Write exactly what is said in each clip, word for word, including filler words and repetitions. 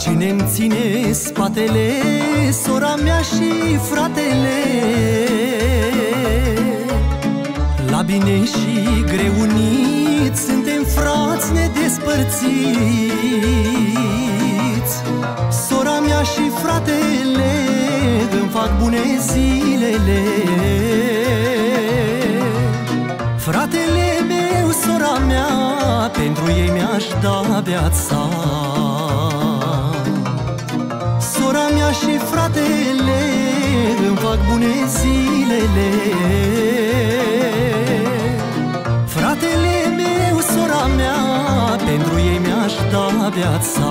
Cine-mi ține spatele, sora mea și fratele. La bine și greu uniți, suntem frați nedespărțiți. Sora mea și fratele îmi fac bune zilele. Fratele meu, sora mea, pentru ei mi-aș da viața. Sora mea și fratele îmi fac bune zilele. Fratele meu, sora mea, pentru ei mi-aș da viața.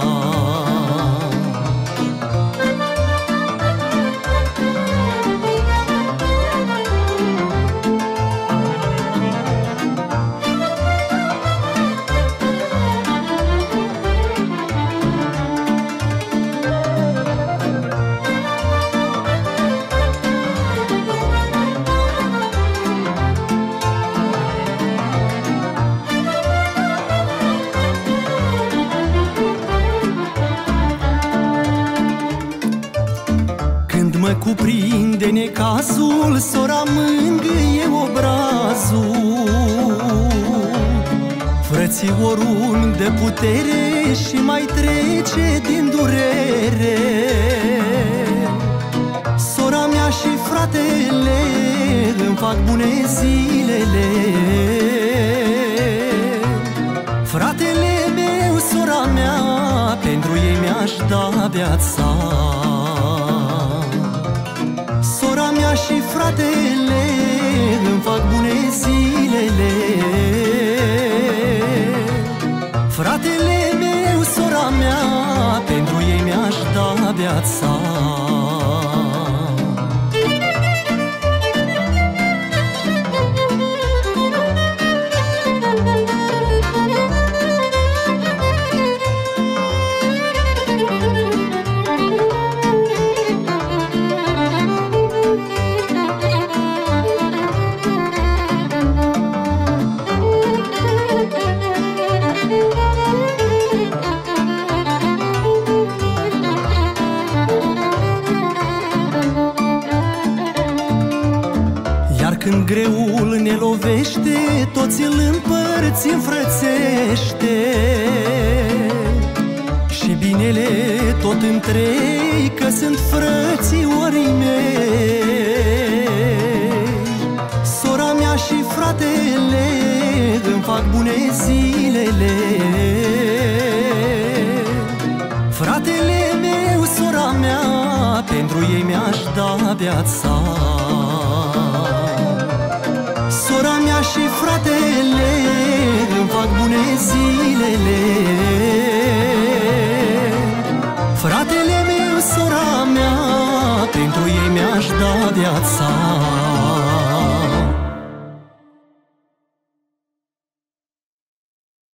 Mă cuprinde necazul, sora mângâie obrazul. Frățiorul de putere și mai trece din durere. Sora mea și fratele îmi fac bune zilele. Fratele meu, sora mea, pentru ei mi-aș da viața. Sora mea și fratele îmi fac bune zilele. Fratele meu, sora mea, pentru ei mi-aș da viața. Când greul ne lovește, toți îl împărți înfrățește. Și binele tot întrei, că sunt frățiorii mei. Sora mea și fratele îmi fac bune zilele. Fratele meu, sora mea, pentru ei mi-aș da viața. Sora mea și fratele îmi fac bune zilele. Fratele meu, sora mea, pentru ei mi-aș da viața.